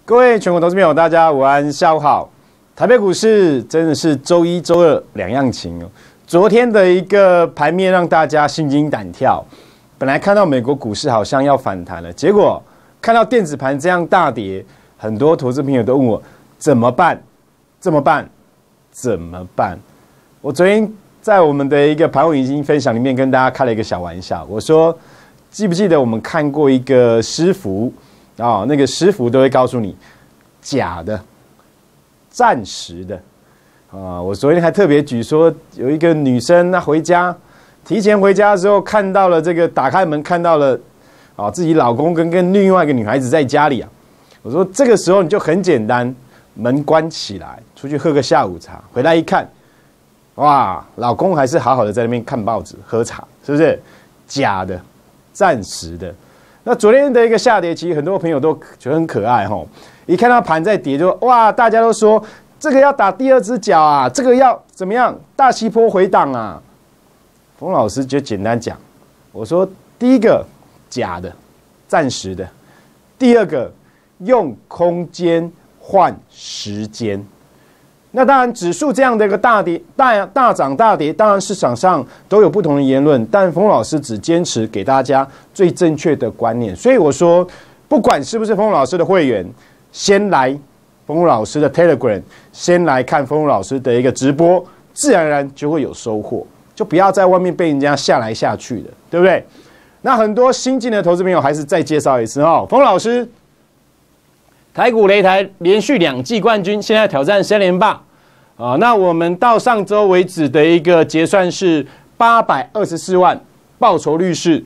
各位全国投资朋友，大家午安，下午好。台北股市真的是周一、周二两样情哦。昨天的一个盘面让大家心惊胆跳，本来看到美国股市好像要反弹了，结果看到电子盘这样大跌，很多投资朋友都问我怎么办？怎么办？怎么办？我昨天在我们的一个盘后影音分享里面跟大家开了一个小玩笑，我说记不记得我们看过一个师傅啊？那个师傅都会告诉你假的、暂时的啊。我昨天还特别举说，有一个女生她回家，提前回家之后看到了这个，打开门看到了啊自己老公跟另外一个女孩子在家里啊。我说这个时候你就很简单，门关起来，出去喝个下午茶，回来一看，哇，老公还是好好的在那边看报纸、喝茶，是不是？假的、暂时的。那昨天的一个下跌，其实很多朋友都觉得很可爱吼。一看到盘在跌，就哇，大家都说这个要打第二只脚啊，这个要怎么样？大西坡回档啊。冯老师就简单讲，我说第一个假的、暂时的，第二个用空间换时间。那当然，指数这样的一个大跌、大涨大跌，当然市场上都有不同的言论，但冯老师只坚持给大家最正确的观念。所以我说，不管是不是冯老师的会员，先来冯老师的 Telegram， 先来看冯老师的一个直播，自然而然就会有收获，就不要在外面被人家下来下去的，对不对？那很多新进的投资朋友，还是再介绍一次哦，冯老师。台股擂台连续2季冠军，现在挑战3连霸啊！那我们到上周为止的一个结算是824万，报酬率是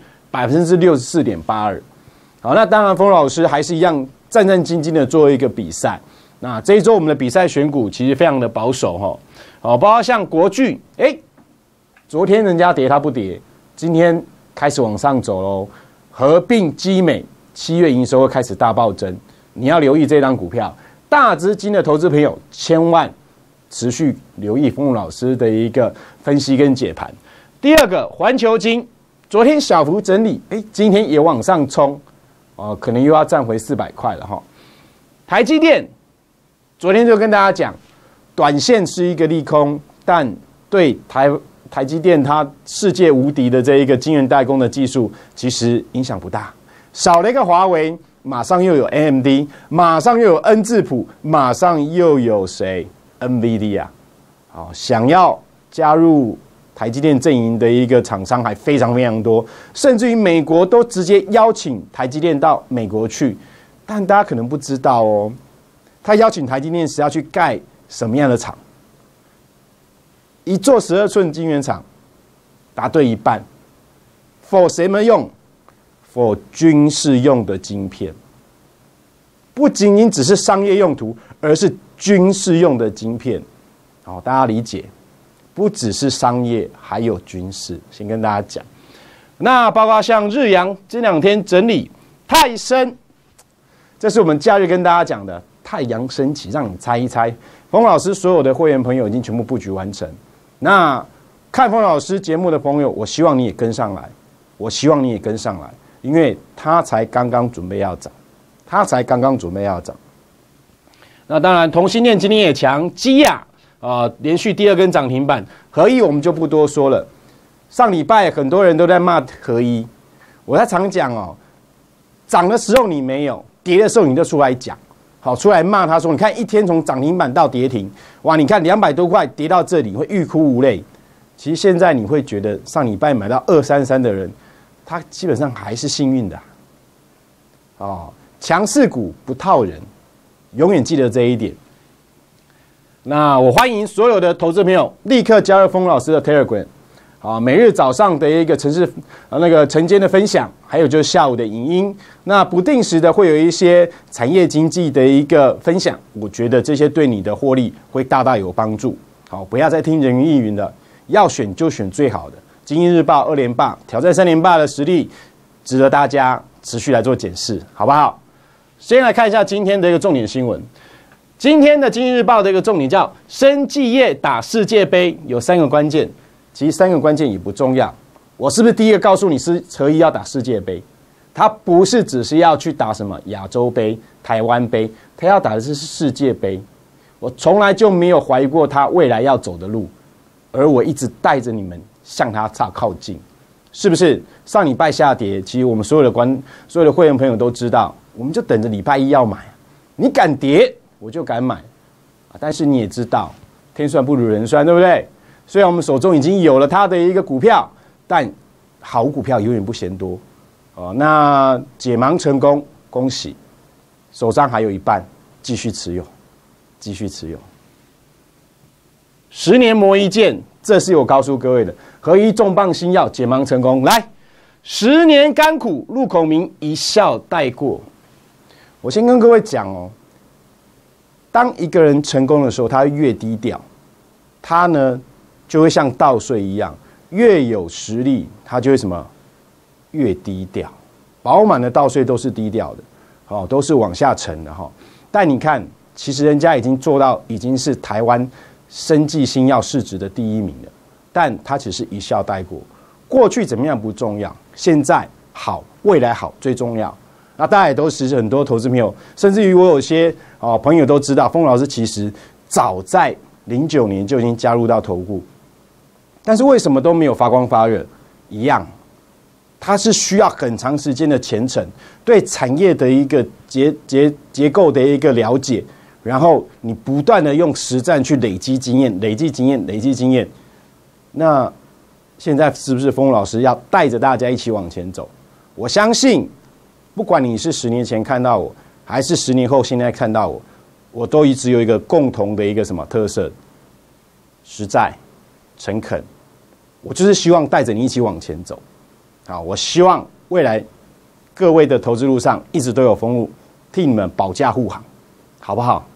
64.82%。好，那当然，冯老师还是一样战战兢兢的做一个比赛。那这一周我们的比赛选股其实非常的保守哈，包括像国巨，昨天人家跌它不跌，今天开始往上走喽。合并基美7月营收会开始大暴增。你要留意这张股票，大资金的投资朋友千万持续留意冯老师的一个分析跟解盘。第二个，环球金昨天小幅整理，今天也往上冲，可能又要站回400块了哈。台积电昨天就跟大家讲，短线是一个利空，但对台积电它世界无敌的这一个晶圆代工的技术，其实影响不大，少了一个华为。马上又有 AMD， 马上又有恩智浦，马上又有谁 NVIDIA 好，想要加入台积电阵营的一个厂商还非常非常多，甚至于美国都直接邀请台积电到美国去。但大家可能不知道哦，他邀请台积电是要去盖什么样的厂？一座12寸晶圆厂，答对一半。for 谁们用？for 军事用的晶片，不仅仅只是商业用途，而是军事用的晶片。好，大家理解，不只是商业，还有军事。先跟大家讲，那包括像日阳这2天整理，泰升，这是我们假日跟大家讲的太阳升起，让你猜一猜。冯老师所有的会员朋友已经全部布局完成。那看冯老师节目的朋友，我希望你也跟上来，因为它才刚刚准备要涨，那当然，同性恋今天也强，基亚连续第2根涨停板，合一我们就不多说了。上礼拜很多人都在骂合一，我在常讲涨的时候你没有，跌的时候你就出来讲，好，出来骂他说，你看一天从涨停板到跌停，哇，你看200多块跌到这里会欲哭无泪。其实现在你会觉得上礼拜买到233的人，他基本上还是幸运的强势股不套人，永远记得这一点。那我欢迎所有的投资朋友立刻加入冯老师的 Telegram， 每日早上的一个晨间的分享，还有就是下午的影音，那不定时的会有一些产业经济的一个分享，我觉得这些对你的获利会大大有帮助。好，不要再听人云亦云的，要选就选最好的。经济日报2连霸，挑战3连霸的实力，值得大家持续来做检视，好不好？先来看一下今天的一个重点新闻。今天的经济日报的一个重点叫生技业打世界杯，有3个关键。其实3个关键也不重要，我是不是第一个告诉你是合一要打世界杯？ 他不是只是要去打什么亚洲杯、台湾杯，他要打的是世界杯。我从来就没有怀疑过他未来要走的路，而我一直带着你们向他靠近，是不是？上礼拜下跌，其实我们所有的会员朋友都知道，我们就等着礼拜一要买。你敢跌，我就敢买但是你也知道，天算不如人算，对不对？虽然我们手中已经有了他的一个股票，但好股票永远不嫌多。那解盲成功，恭喜！手上还有一半，继续持有，继续持有。10年磨一剑，这是我告诉各位的。合一重磅新药，解盲成功。来，10年甘苦，陆孔明一笑带过。我先跟各位讲哦，当一个人成功的时候，他越低调，他呢就会像稻穗一样，越有实力，他就会什么？越低调，饱满的稻穗都是低调的，都是往下沉的哈。但你看，其实人家已经做到，已经是台湾生技新药市值的第1名了，但他只是一笑带过。过去怎么样不重要，现在好，未来好最重要。那大家也都是很多投资朋友，甚至于我有些朋友都知道，丰老师其实早在09年就已经加入到投顾，但是为什么都没有发光发热？一样。它是需要很长时间的虔诚，对产业的一个结构的一个了解，然后你不断的用实战去累积经验，累积经验，累积经验。那现在是不是丰老师要带着大家一起往前走？我相信，不管你是10年前看到我，还是10年后现在看到我，我都一直有一个共同的一个什么特色？实在、诚恳。我就是希望带着你一起往前走。好，我希望未来各位的投资路上一直都有丰路替你们保驾护航，好不好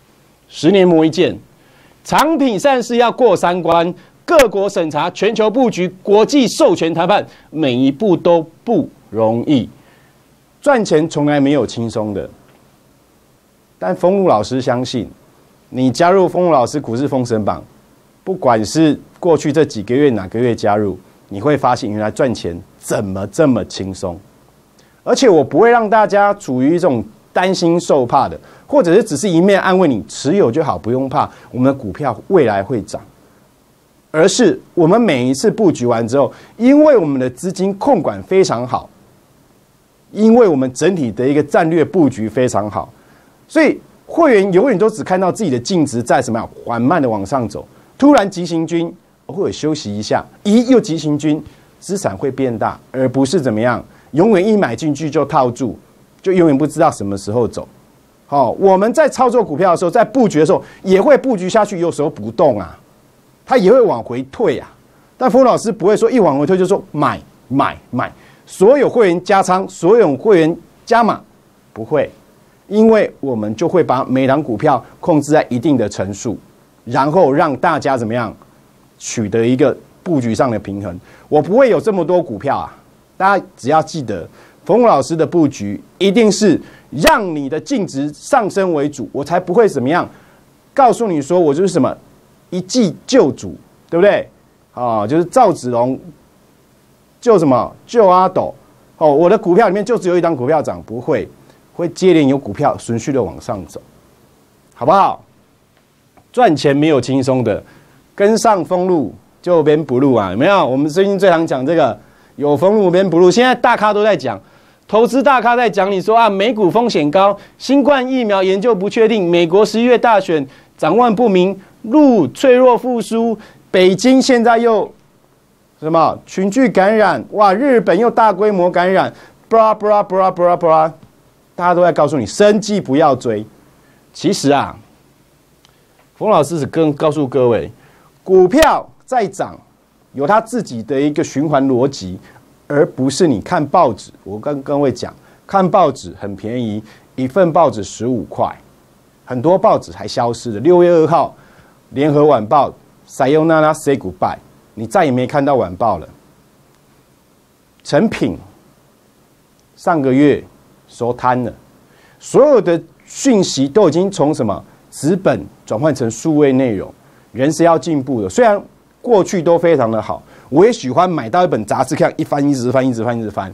？10年磨一剑，产品上市要过3关，各国审查、全球布局、国际授权谈判，每一步都不容易。赚钱从来没有轻松的，但丰路老师相信，你加入丰路老师股市封神榜，不管是过去这几个月哪个月加入，你会发现原来赚钱怎么这么轻松，而且我不会让大家处于一种担心受怕的，或者是只是一面安慰你持有就好，不用怕，我们的股票未来会涨，而是我们每一次布局完之后，因为我们的资金控管非常好，因为我们整体的一个战略布局非常好，所以会员永远都只看到自己的净值在什么样缓慢的往上走，突然急行军。或者休息一下，又急行军，资产会变大，而不是怎么样，永远一买进去就套住，就永远不知道什么时候走。我们在操作股票的时候，在布局的时候，也会布局下去，有时候不动啊，它也会往回退啊。但丰老师不会说一往回退就说买，所有会员加仓，所有会员加码，不会，因为我们就会把每档股票控制在一定的层数，然后让大家怎么样？取得一个布局上的平衡，我不会有这么多股票啊！大家只要记得，丰老师的布局一定是让你的净值上升为主，我才不会怎么样告诉你说我就是什么一记救主，对不对？就是赵子龙救什么救阿斗我的股票里面就只有一档股票涨，不会，会接连有股票顺序的往上走，好不好？赚钱没有轻松的。跟上丰路就边不路啊，有没有？我们最近最常讲这个有丰路边不路，现在大咖都在讲，投资大咖在讲，你说美股风险高，新冠疫苗研究不确定，美国11月大选展望不明，路脆弱复苏，北京现在又什么群聚感染，哇，日本又大规模感染，大家都在告诉你，生技不要追。其实丰老师是告诉各位。股票在涨，有它自己的一个循环逻辑，而不是你看报纸。我跟各位讲，看报纸很便宜，一份报纸15块，很多报纸还消失了。6月2号，联合晚报 Sayonara say goodbye， 你再也没看到晚报了。成品上个月收摊了，所有的讯息都已经从什么纸本转换成数位内容。人是要进步的，虽然过去都非常的好，我也喜欢买到一本杂志看，一翻一直翻，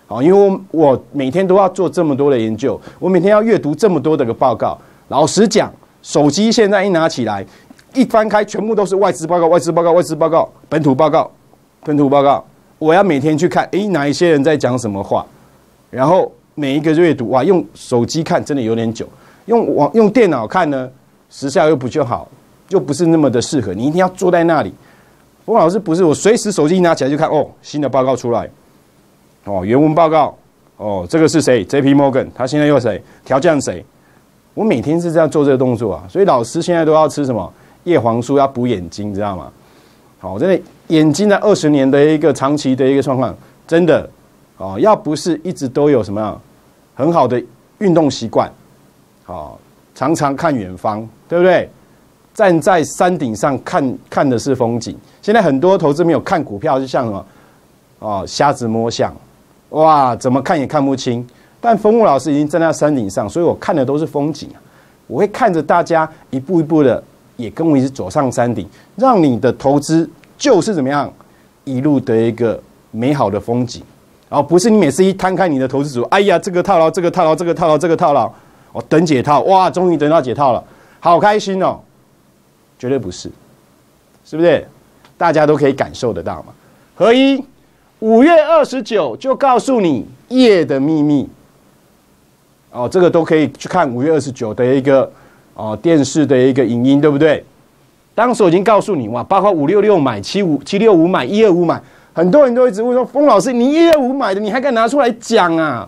好，因为我每天都要做这么多的研究，我每天要阅读这么多的个报告。老实讲，手机现在一拿起来，一翻开全部都是外资报告、外资报告、外资报告、本土报告、本土报告。我要每天去看，哪一些人在讲什么话，然后每一个阅读，哇，用手机看真的有点久，用电脑看呢，时效又不就好，又不是那么的适合。你一定要坐在那里。冯老师不是，我随时手机一拿起来就看，新的报告出来，原文报告，这个是谁 ？J.P. Morgan， 他现在又谁？调降谁？我每天是这样做这个动作啊，所以老师现在都要吃什么叶黄素，要补眼睛，知道吗？好，真的眼睛在20年的一个长期的一个状况，真的要不是一直都有什么样很好的运动习惯，常常看远方，对不对？站在山顶上看的是风景。现在很多投资没有看股票，就像什么瞎子摸象，哇，怎么看也看不清。但丰木老师已经站在山顶上，所以我看的都是风景啊。我会看着大家一步一步的，也跟我一起走上山顶，让你的投资就是怎么样一路的一个美好的风景，然后不是你每次一摊开你的投资组，哎呀，这个套牢，这个套牢，这个套牢，这个套牢，等解套，哇，终于等到解套了，好开心哦。绝对不是，是不是？大家都可以感受得到嘛。合一5月29就告诉你夜的秘密，这个都可以去看5月29的一个电视的一个影音，对不对？当时我已经告诉你哇，包括566买、765买、125买，很多人都一直问说，冯老师，你125买的，你还敢拿出来讲啊？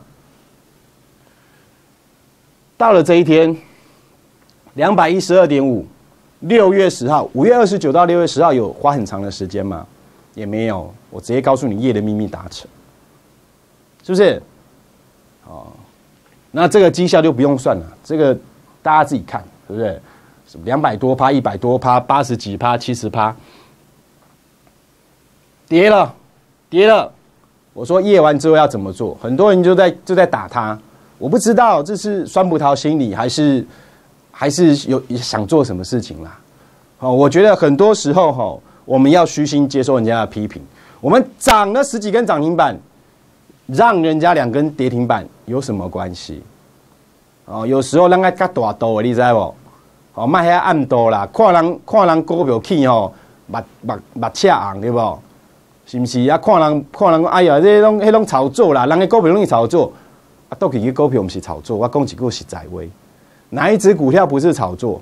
到了这一天，212.5。6月10号，5月29到6月10号有花很长的时间吗？也没有，我直接告诉你夜的秘密达成，是不是？那这个绩效就不用算了，这个大家自己看，对不对？200多%、100多%、80几%、70%，跌了。我说夜完之后要怎么做？很多人就在打他，我不知道这是酸葡萄心理还是有想做什么事情啦？我觉得很多时候我们要虚心接受人家的批评。我们涨了10几根涨停板，让人家2根跌停板有什么关系？有时候咱爱较大度的，你知不？卖遐暗度啦，看人股票起目赤红对不？是不是啊？看人哎呀，迄拢炒作啦，人的股票拢是炒作，倒去个股票不是炒作，我讲一句实在话。哪一只股票不是炒作？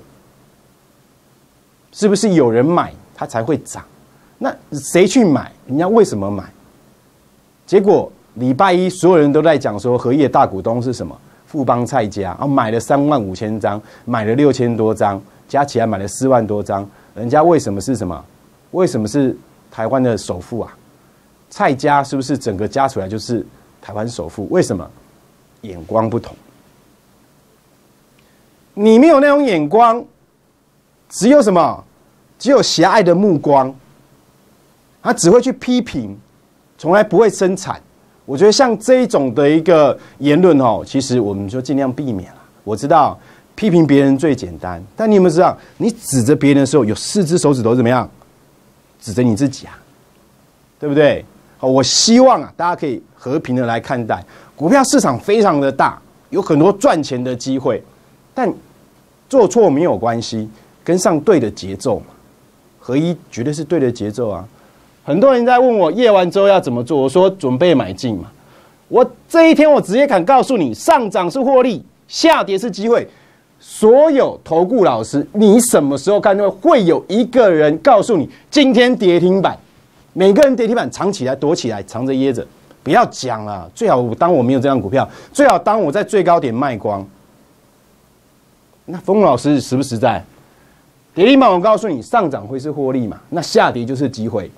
是不是有人买它才会涨？那谁去买？人家为什么买？结果礼拜一所有人都在讲说，合一的大股东是什么？富邦蔡家，买了35000张，买了6000多张，加起来买了4万多张。人家为什么是什么？为什么是台湾的首富啊？蔡家是不是整个加起来就是台湾首富？为什么？眼光不同。你没有那种眼光，只有什么？只有狭隘的目光，他只会去批评，从来不会生产。我觉得像这一种的一个言论其实我们就尽量避免了。我知道批评别人最简单，但你有没有知道，你指着别人的时候，有4只手指头怎么样？指着你自己啊，对不对？我希望大家可以和平的来看待股票市场，非常的大，有很多赚钱的机会。但做错没有关系，跟上对的节奏嘛，合一绝对是对的节奏啊！很多人在问我夜完之后要怎么做，我说准备买进嘛。我这一天我直接敢告诉你，上涨是获利，下跌是机会。所有投顾老师，你什么时候看到会有一个人告诉你今天跌停板？每个人跌停板藏起来、躲起来、藏着掖着，不要讲了。最好当我没有这样股票，最好当我在最高点卖光。那冯老师实不实在？跌停板我告诉你，上涨会是获利嘛？那下跌就是机会。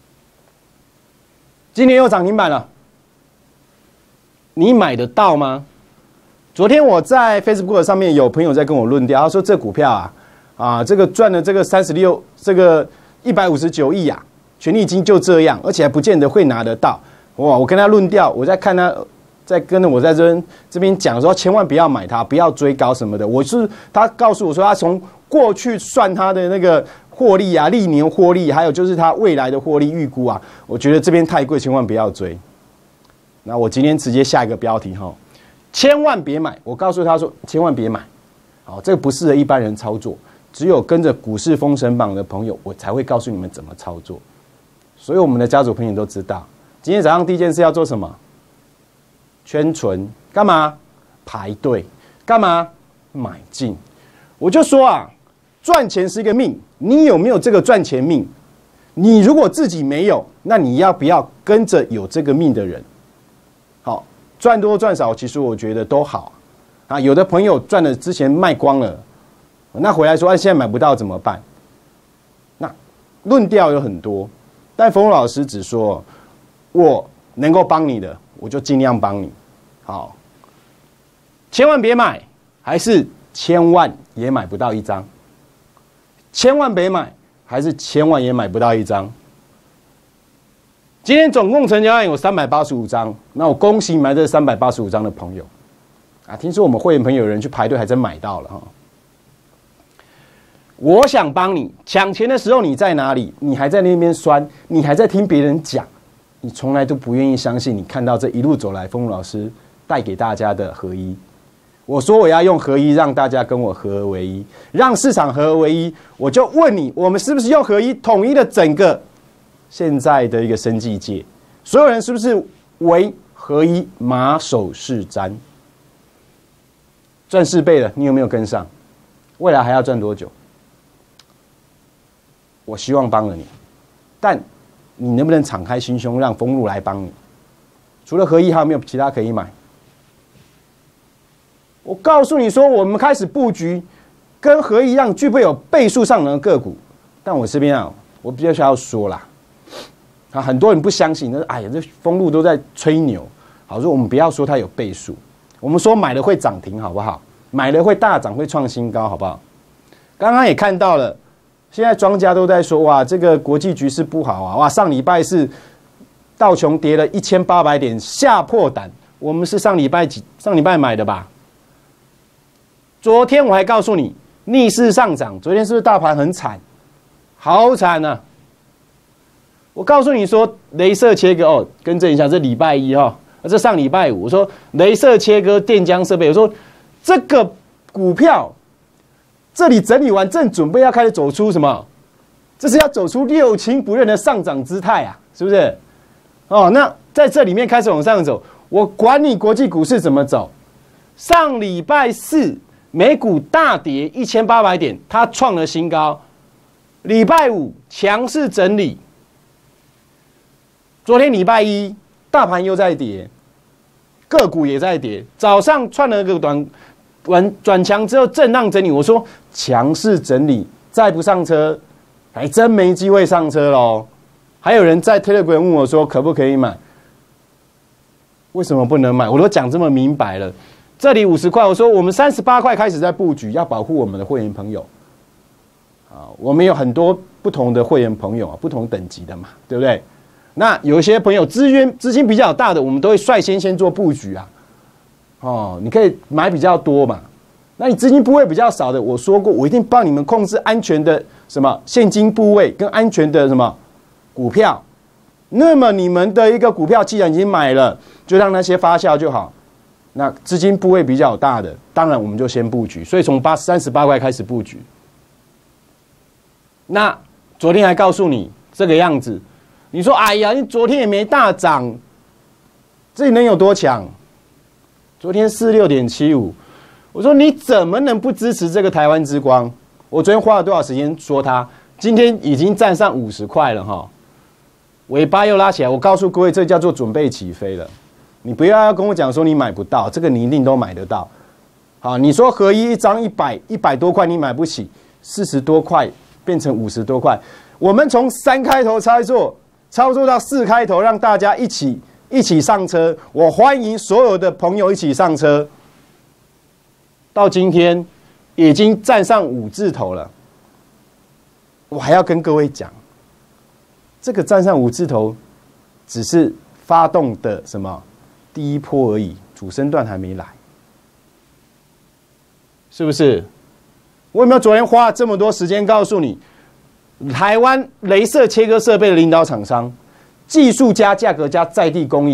今年又涨停板了，你买得到吗？昨天我在 Facebook 上面有朋友在跟我论调，他说这股票这个赚了这个36这个159亿啊，权利金就这样，而且还不见得会拿得到。哇！我跟他论调，我在看他。在跟着我在这边讲说，千万不要买它，不要追高什么的。他告诉我说，他从过去算他的那个获利啊，历年获利，还有就是他未来的获利预估啊，我觉得这边太贵，千万不要追。 那我今天直接下一个标题哈，千万别买。我告诉他说，千万别买。好，这个不适合一般人操作，只有跟着股市封神榜的朋友，我才会告诉你们怎么操作。所以我们的家族朋友都知道，今天早上第一件事要做什么？圈存，干嘛？排队，干嘛？买进。我就说啊，赚钱是一个命，你有没有这个赚钱命？你如果自己没有，那你要不要跟着有这个命的人？好，赚多赚少，其实我觉得都好啊。有的朋友赚了之前卖光了，那回来说，现在买不到怎么办？那论调有很多，但冯老师只说，我能够帮你的，我就尽量帮你。好，千万别买，还是千万也买不到一张？千万别买，还是千万也买不到一张？今天总共成交量有385张，那我恭喜买这385张的朋友啊！听说我们会员朋友有人去排队，还真买到了哈。我想帮你抢钱的时候，你在哪里？你还在那边酸，你还在听别人讲，你从来都不愿意相信你看到这一路走来，丰老师带给大家的合一。我说我要用合一，让大家跟我合而为一，让市场合而为一。我就问你，我们是不是用合一统一了整个现在的一个生技界？所有人是不是为合一马首是瞻？赚4倍了，你有没有跟上？未来还要赚多久？我希望帮了你，但你能不能敞开心胸，让丰路来帮你？除了合一，还有没有其他可以买？我告诉你说，我们开始布局跟合一一样具备有倍数上能的个股，但我这边啊，我比较想要说啦，啊，很多人不相信，哎呀，这丰路都在吹牛。好，说我们不要说它有倍数，我们说买了会涨停，好不好？买了会大涨，会创新高，好不好？刚刚也看到了，现在庄家都在说，哇，这个国际局势不好啊，哇，上礼拜是道琼跌了1800点，吓破胆。我们是上礼拜买的吧？昨天我还告诉你逆势上涨，昨天是不是大盘很惨？好惨啊！我告诉你说，雷射切割哦，更正一下，这礼拜一哈，这上礼拜五，我说雷射切割电浆设备，我说这个股票这里整理完，正准备要开始走出什么？这是要走出六亲不认的上涨姿态啊，是不是？哦，那在这里面开始往上走，我管你国际股市怎么走。上礼拜四美股大跌1800点，它创了新高。礼拜五强势整理，昨天礼拜一大盘又在跌，个股也在跌。早上串了个转强之后震荡整理，我说强势整理再不上车，还真没机会上车咯。还有人在 Telegram 问我说可不可以买？为什么不能买？我都讲这么明白了。这里50块，我说我们38块开始在布局，要保护我们的会员朋友。啊，我们有很多不同的会员朋友啊，不同等级的嘛，对不对？那有一些朋友资金比较大的，我们都会率先做布局啊。哦，你可以买比较多嘛。那你资金部位比较少的，我说过，我一定帮你们控制安全的什么现金部位跟安全的什么股票。那么你们的一个股票既然已经买了，就让那些发酵就好。那资金部位比较大的，当然我们就先布局，所以从38块开始布局。那昨天还告诉你这个样子，你说哎呀，你昨天也没大涨，这里能有多强？昨天46.75，我说你怎么能不支持这个台湾之光？我昨天花了多少时间说它，今天已经站上50块了哈，尾巴又拉起来。我告诉各位，这叫做准备起飞了。你不要跟我讲说你买不到，这个你一定都买得到。好，你说合一张100多块你买不起，40多块变成50多块，我们从3开头操作到4开头，让大家一起上车。我欢迎所有的朋友一起上车。到今天已经站上5字头了，我还要跟各位讲，这个站上5字头只是发动的什么第一波而已，主升段还没来，是不是？我有没有昨天花了这么多时间告诉你，台湾雷射切割设备的领导厂商，技术加价格加在地供应，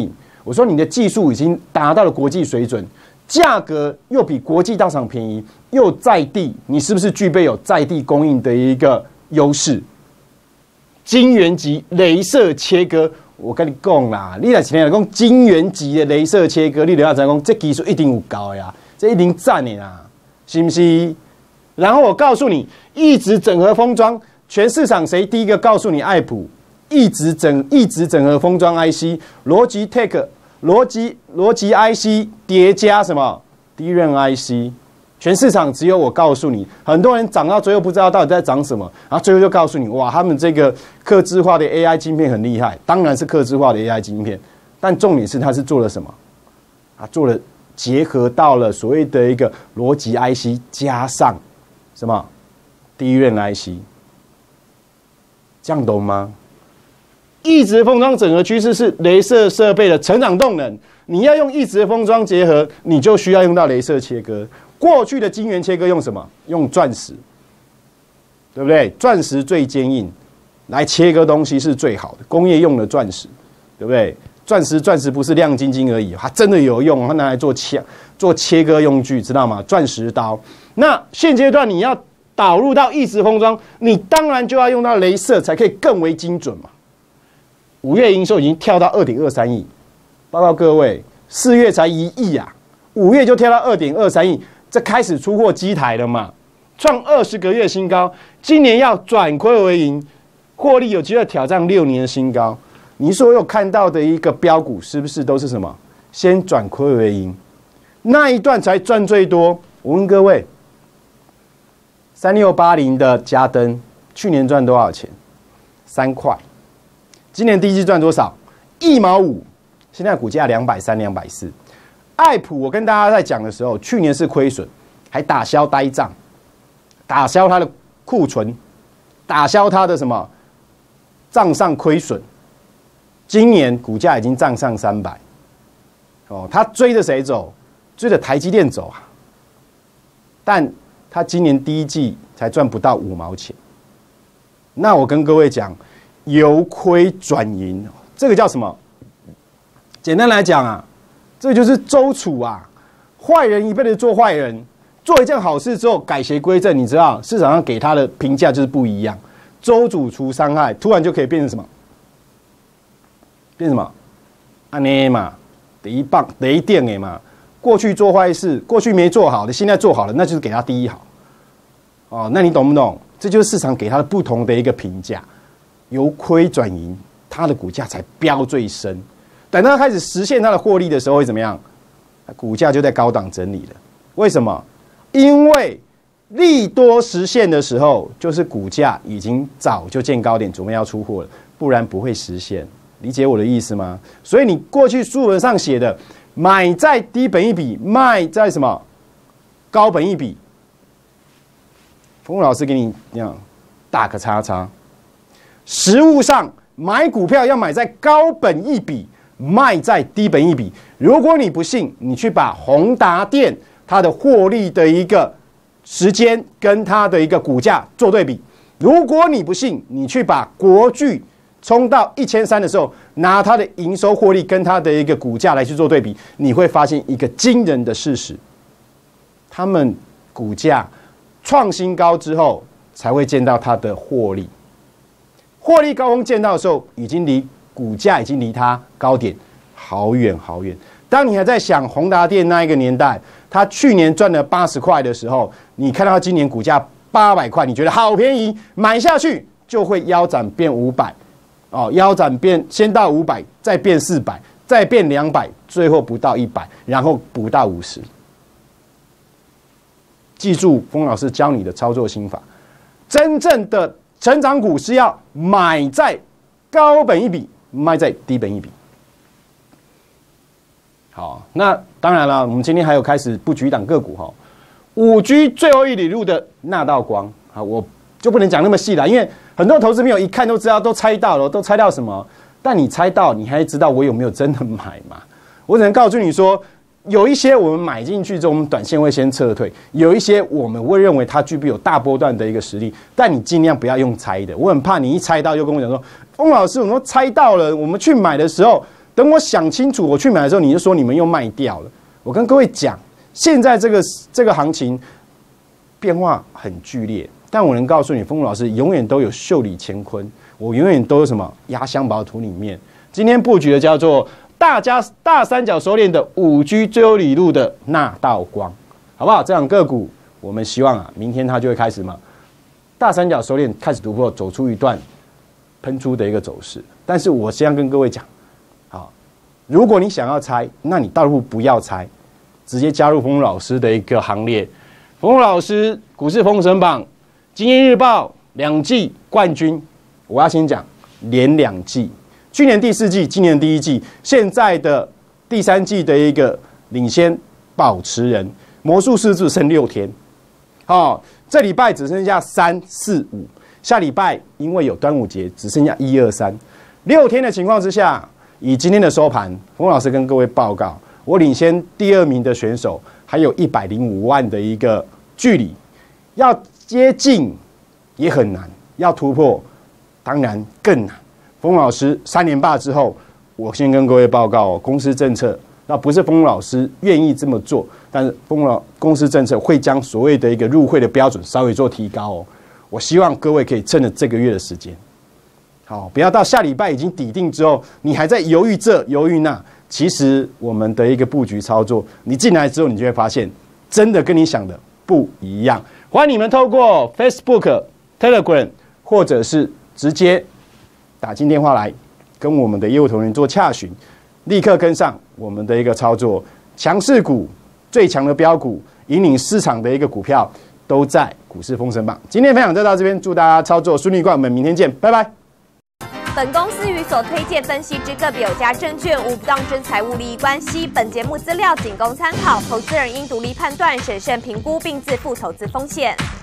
我说你的技术已经达到了国际水准，价格又比国际大厂便宜，又在地，你是不是具备有在地供应的一个优势？晶圆级雷射切割，我跟你讲啦，你来前面讲晶圆级的雷射切割，你就要知道讲这技术一定有高的呀，这一定赞的啦，是不是？然后我告诉你，异质整合封装，全市场谁第一个告诉你？爱普异质整合封装 IC， Logitech 逻辑 IC 叠加什么DRAM IC。全市场只有我告诉你，很多人涨到最后不知道到底在涨什么，然后最后就告诉你，哇，他们这个客制化的 AI 晶片很厉害，当然是客制化的 AI 晶片，但重点是它是做了什么？做了结合到了所谓的一个逻辑 IC 加上什么DRAM IC， 这样懂吗？异质封装整合趋势是雷射设备的成长动能，你要用异质封装结合，你就需要用到雷射切割。过去的晶圆切割用什么？用钻石，对不对？钻石最坚硬，来切割东西是最好的，工业用的钻石，对不对？钻石不是亮晶晶而已，它真的有用，它拿来做切割用具，知道吗？钻石刀。那现阶段你要导入到异质封装，你当然就要用到雷射，才可以更为精准嘛。5月营收已经跳到2.23亿，报告各位，4月才1亿啊，5月就跳到2.23亿。这开始出货机台了嘛，创20个月新高，今年要转亏为盈，获利有机会挑战6年的新高。你所有看到的一个标股，是不是都是什么？先转亏为盈，那一段才赚最多。我问各位，3680的嘉登，去年赚多少钱？3块，今年第一季赚多少？1毛5，现在股价230、240。爱普，我跟大家在讲的时候，去年是亏损，还打消呆账，打消它的库存，打消它的什么账上亏损。今年股价已经账上300，哦，他追着谁走？追着台积电走啊！但他今年第一季才赚不到5毛钱。那我跟各位讲，由亏转盈，这个叫什么？简单来讲啊。这就是周楚啊，坏人一辈子做坏人，做一件好事之后改邪归正，你知道市场上给他的评价就是不一样。周主除伤害，突然就可以变成什么？变什么？安内嘛，第一棒，第一电诶嘛。过去做坏事，过去没做好的，现在做好了，那就是给他第一好。哦，那你懂不懂？这就是市场给他的不同的一个评价，由亏转盈，他的股价才飙最深。等到他开始实现他的获利的时候，会怎么样？股价就在高档整理了。为什么？因为利多实现的时候，就是股价已经早就见高点，准备要出货了，不然不会实现。理解我的意思吗？所以你过去书本上写的，买在低本益比，卖在什么高本益比，冯老师给你讲打个叉叉。实务上买股票要买在高本益比，卖在低本益比。如果你不信，你去把宏达电它的获利的一个时间跟它的一个股价做对比。如果你不信，你去把国巨冲到1300的时候，拿它的营收获利跟它的一个股价来去做对比，你会发现一个惊人的事实：他们股价创新高之后，才会见到它的获利。获利高峰见到的时候，股价已经离它高点好远好远。当你还在想宏达电那一个年代，它去年赚了80块的时候，你看到它今年股价800块，你觉得好便宜，买下去就会腰斩变500，哦，腰斩变先到500，再变400，再变200，最后不到100，然后不到50。记住封老师教你的操作心法，真正的成长股是要买在高本益比，卖在低本益比。好，那当然了，我们今天还有开始布局一档个股哈，5G 最后一里路的纳道光啊，我就不能讲那么细了，因为很多投资朋友一看都知道，都猜到了，都猜到什么？但你猜到，你还知道我有没有真的买吗？我只能告诉你说，有一些我们买进去之后，我们短线会先撤退；有一些我们会认为它具备有大波段的一个实力，但你尽量不要用猜的。我很怕你一猜到就跟我讲说，翁老师，我们猜到了，我们去买的时候， 等我想清楚我去买的时候，你就说你们又卖掉了。我跟各位讲，现在这个行情变化很剧烈，但我能告诉你，丰富老师永远都有袖里乾坤，我永远都有什么压箱宝图里面。今天布局的叫做大三角收敛的5G 最有理路的纳道光，好不好？这档个股我们希望明天它就会开始嘛，大三角收敛开始突破，走出一段喷出的一个走势。但是我先跟各位讲，好，如果你想要猜，那你倒不要猜，直接加入丰富老师的一个行列。丰富老师股市封神榜、经济日报2季冠军，我要先讲连2季。去年第4季，今年第1季，现在的第3季的一个领先保持人，魔术师只剩6天，这礼拜只剩下3、4、5，下礼拜因为有端午节，只剩下1、2、3，6天的情况之下，以今天的收盘，丰老师跟各位报告，我领先第2名的选手还有105万的一个距离，要接近也很难，要突破当然更难。丰老师3连霸之后，我先跟各位报告公司政策，那不是丰老师愿意这么做，但是公司政策会将所谓的一个入会的标准稍微做提高我希望各位可以趁着这个月的时间，好，不要到下礼拜已经底定之后，你还在犹豫这犹豫那。其实我们的一个布局操作，你进来之后，你就会发现，真的跟你想的不一样。欢迎你们透过 Facebook、Telegram， 或者是直接打进电话来，跟我们的业务同仁做洽询，立刻跟上我们的一个操作。强势股、最强的标股、引领市场的一个股票，都在股市封神榜。今天分享就到这边，祝大家操作顺利，我们明天见，拜拜。 本公司与所推荐分析之个别有价证券无不当之财务利益关系。本节目资料仅供参考，投资人应独立判断、审慎评估，并自负投资风险。